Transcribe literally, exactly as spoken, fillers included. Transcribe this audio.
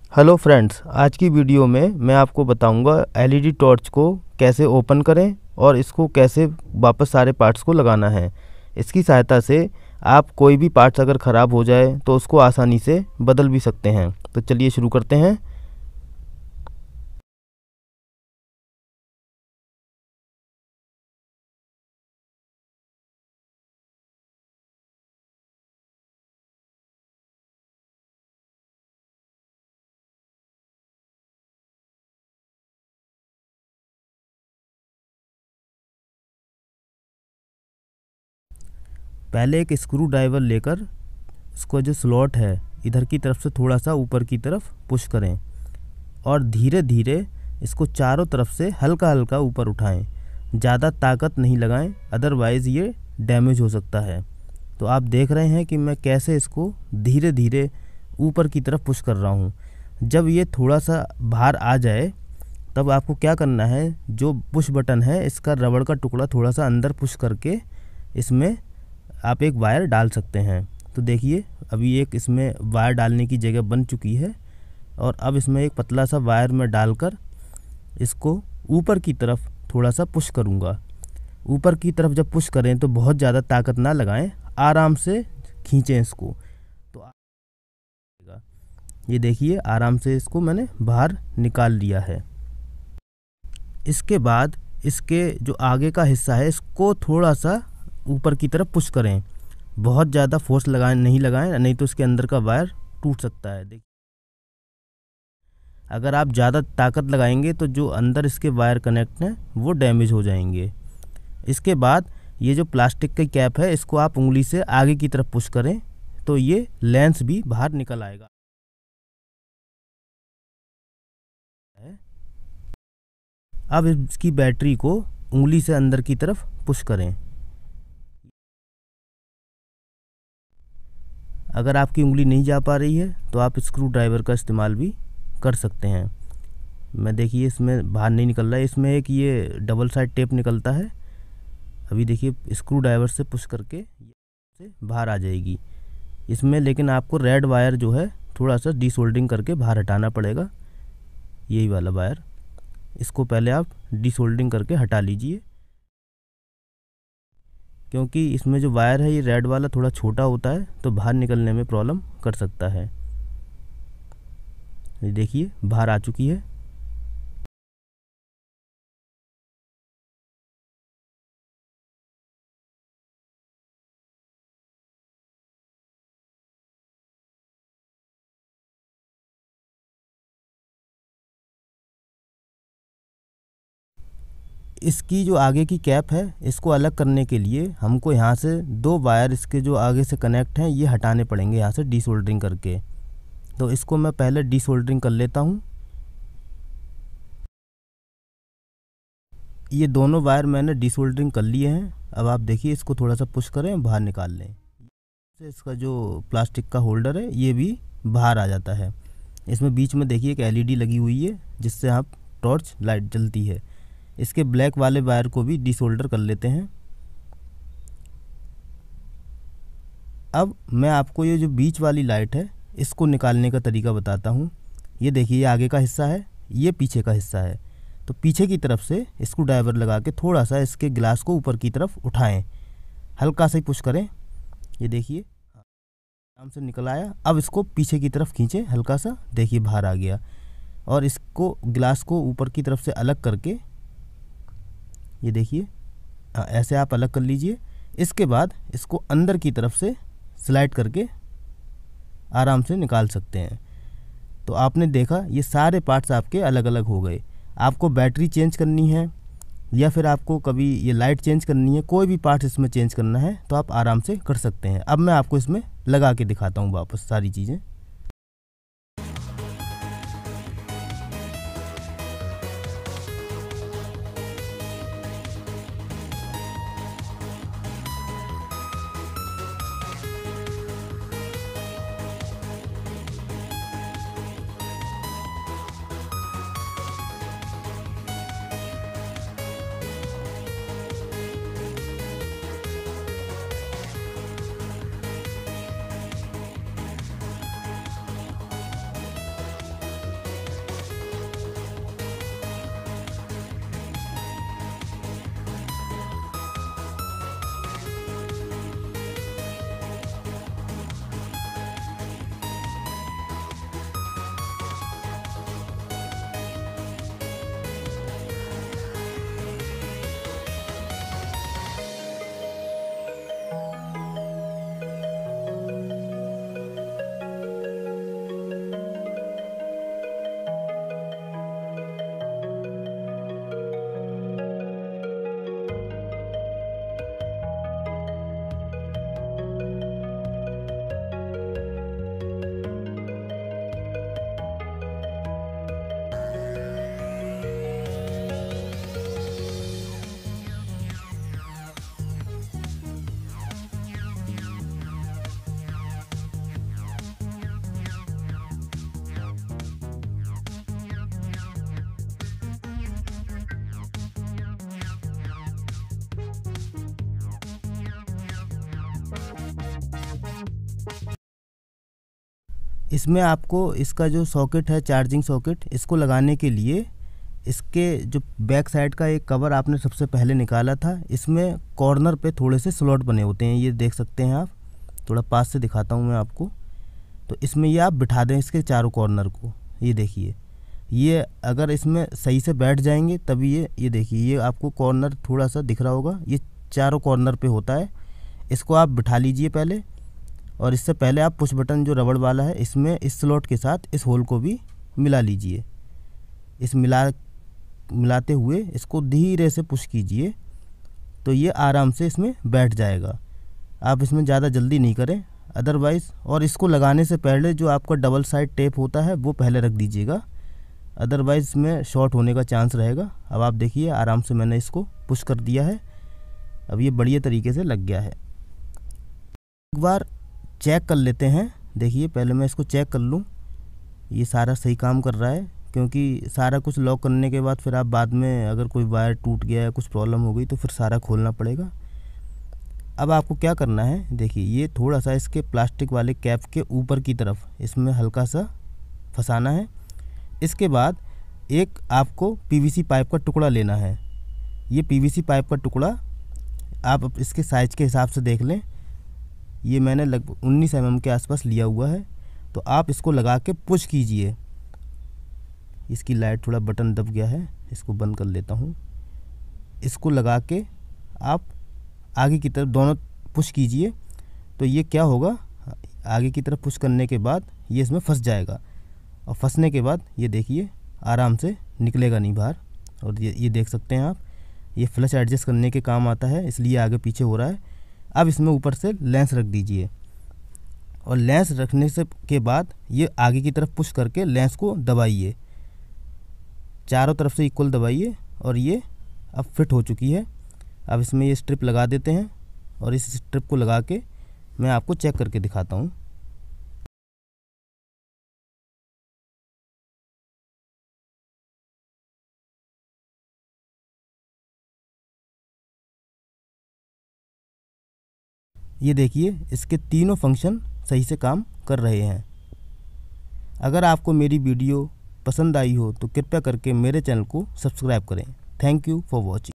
Hello friends, आज की video में मैं आपको बताऊंगा एलईडी टॉर्च को कैसे ओपन करें और इसको कैसे वापस सारे पार्ट्स को लगाना है। इसकी सहायता से आप कोई भी पार्ट्स अगर ख़राब हो जाए तो उसको आसानी से बदल भी सकते हैं। तो चलिए शुरू करते हैं। पहले एक स्क्रू ड्राइवर लेकर इसको जो स्लॉट है इधर की तरफ से थोड़ा सा ऊपर की तरफ पुश करें और धीरे धीरे इसको चारों तरफ से हल्का हल्का ऊपर उठाएं। ज़्यादा ताकत नहीं लगाएं, अदरवाइज़ ये डैमेज हो सकता है। तो आप देख रहे हैं कि मैं कैसे इसको धीरे धीरे ऊपर की तरफ पुश कर रहा हूँ। जब ये थोड़ा सा बाहर आ जाए तब आपको क्या करना है, जो पुश बटन है इसका रबड़ का टुकड़ा थोड़ा सा अंदर पुश करके इसमें आप एक वायर डाल सकते हैं। तो देखिए अभी एक इसमें वायर डालने की जगह बन चुकी है और अब इसमें एक पतला सा वायर में डालकर इसको ऊपर की तरफ थोड़ा सा पुश करूँगा। ऊपर की तरफ जब पुश करें तो बहुत ज़्यादा ताकत ना लगाएं, आराम से खींचें इसको। तो ये देखिए आराम से इसको मैंने बाहर निकाल लिया है। इसके बाद इसके जो आगे का हिस्सा है इसको थोड़ा सा ऊपर की तरफ पुश करें, बहुत ज़्यादा फोर्स लगाएं नहीं लगाएं, नहीं तो इसके अंदर का वायर टूट सकता है। देखिए अगर आप ज़्यादा ताकत लगाएंगे तो जो अंदर इसके वायर कनेक्ट हैं वो डैमेज हो जाएंगे। इसके बाद ये जो प्लास्टिक की कैप है इसको आप उंगली से आगे की तरफ पुश करें तो ये लेंस भी बाहर निकल आएगा। अब इसकी बैटरी को उंगली से अंदर की तरफ पुश करें। अगर आपकी उंगली नहीं जा पा रही है तो आप स्क्रू ड्राइवर का इस्तेमाल भी कर सकते हैं। मैं देखिए इसमें बाहर नहीं निकल रहा है, इसमें एक ये डबल साइड टेप निकलता है। अभी देखिए स्क्रू ड्राइवर से पुश करके से बाहर आ जाएगी इसमें, लेकिन आपको रेड वायर जो है थोड़ा सा डीसोल्डरिंग करके बाहर हटाना पड़ेगा। यही वाला वायर, इसको पहले आप डीसोल्डरिंग करके हटा लीजिए, क्योंकि इसमें जो वायर है ये रेड वाला थोड़ा छोटा होता है तो बाहर निकलने में प्रॉब्लम कर सकता है। ये देखिए बाहर आ चुकी है। इसकी जो आगे की कैप है इसको अलग करने के लिए हमको यहाँ से दो वायर इसके जो आगे से कनेक्ट हैं ये हटाने पड़ेंगे यहाँ से डीसोल्डरिंग करके। तो इसको मैं पहले डीसोल्डरिंग कर लेता हूँ। ये दोनों वायर मैंने डीसोल्डरिंग कर लिए हैं। अब आप देखिए इसको थोड़ा सा पुश करें, बाहर निकाल लें। इसका जो प्लास्टिक का होल्डर है ये भी बाहर आ जाता है। इसमें बीच में देखिए एक एलईडी लगी हुई है जिससे आप टॉर्च लाइट जलती है। इसके ब्लैक वाले वायर को भी डिसोल्डर कर लेते हैं। अब मैं आपको ये जो बीच वाली लाइट है इसको निकालने का तरीका बताता हूँ। ये देखिए ये आगे का हिस्सा है, ये पीछे का हिस्सा है। तो पीछे की तरफ से स्क्रू ड्राइवर लगा के थोड़ा सा इसके ग्लास को ऊपर की तरफ उठाएं, हल्का सा ही पुश करें। ये देखिए आराम से निकल आया। अब इसको पीछे की तरफ खींचें हल्का सा, देखिए बाहर आ गया। और इसको ग्लास को ऊपर की तरफ से अलग करके ये देखिए ऐसे आप अलग कर लीजिए। इसके बाद इसको अंदर की तरफ से स्लाइड करके आराम से निकाल सकते हैं। तो आपने देखा ये सारे पार्ट्स आपके अलग अलग हो गए। आपको बैटरी चेंज करनी है या फिर आपको कभी ये लाइट चेंज करनी है, कोई भी पार्ट्स इसमें चेंज करना है तो आप आराम से कर सकते हैं। अब मैं आपको इसमें लगा के दिखाता हूँ वापस सारी चीज़ें। इसमें आपको इसका जो सॉकेट है, चार्जिंग सॉकेट, इसको लगाने के लिए इसके जो बैक साइड का एक कवर आपने सबसे पहले निकाला था, इसमें कॉर्नर पे थोड़े से स्लॉट बने होते हैं, ये देख सकते हैं आप। थोड़ा पास से दिखाता हूँ मैं आपको। तो इसमें ये आप बिठा दें इसके चारों कॉर्नर को। ये देखिए, ये अगर इसमें सही से बैठ जाएंगे तभी ये ये देखिए, ये आपको कॉर्नर थोड़ा सा दिख रहा होगा, ये चारों कॉर्नर पे होता है। इसको आप बिठा लीजिए पहले, और इससे पहले आप पुश बटन जो रबड़ वाला है, इसमें इस स्लॉट के साथ इस होल को भी मिला लीजिए। इस मिला मिलाते हुए इसको धीरे से पुश कीजिए, तो ये आराम से इसमें बैठ जाएगा। आप इसमें ज़्यादा जल्दी नहीं करें अदरवाइज़। और इसको लगाने से पहले जो आपका डबल साइड टेप होता है वो पहले रख दीजिएगा, अदरवाइज़ इसमें शॉर्ट होने का चांस रहेगा। अब आप देखिए, आराम से मैंने इसको पुश कर दिया है। अब ये बढ़िया तरीके से लग गया है। एक बार चेक कर लेते हैं। देखिए, पहले मैं इसको चेक कर लूँ ये सारा सही काम कर रहा है, क्योंकि सारा कुछ लॉक करने के बाद फिर आप बाद में अगर कोई वायर टूट गया या कुछ प्रॉब्लम हो गई तो फिर सारा खोलना पड़ेगा। अब आपको क्या करना है, देखिए ये थोड़ा सा इसके प्लास्टिक वाले कैप के ऊपर की तरफ इसमें हल्का सा फंसाना है। इसके बाद एक आपको पीवीसी पाइप का टुकड़ा लेना है। ये पीवीसी पाइप का टुकड़ा आप इसके साइज के हिसाब से देख लें, ये मैंने लगभग उन्नीस एम एम के आसपास लिया हुआ है। तो आप इसको लगा के पुश कीजिए। इसकी लाइट थोड़ा बटन दब गया है, इसको बंद कर लेता हूँ। इसको लगा के आप आगे की तरफ दोनों पुश कीजिए, तो ये क्या होगा, आगे की तरफ पुश करने के बाद ये इसमें फंस जाएगा, और फंसने के बाद ये देखिए आराम से निकलेगा नहीं बाहर। और ये ये देख सकते हैं आप, ये फ्लश एडजस्ट करने के काम आता है, इसलिए आगे पीछे हो रहा है। अब इसमें ऊपर से लेंस रख दीजिए, और लेंस रखने से के बाद ये आगे की तरफ पुश करके लेंस को दबाइए, चारों तरफ से इक्वल दबाइए, और ये अब फिट हो चुकी है। अब इसमें ये स्ट्रिप लगा देते हैं, और इस स्ट्रिप को लगा के मैं आपको चेक करके दिखाता हूँ। ये देखिए, इसके तीनों फंक्शन सही से काम कर रहे हैं। अगर आपको मेरी वीडियो पसंद आई हो तो कृपया करके मेरे चैनल को सब्सक्राइब करें। Thank you for watching.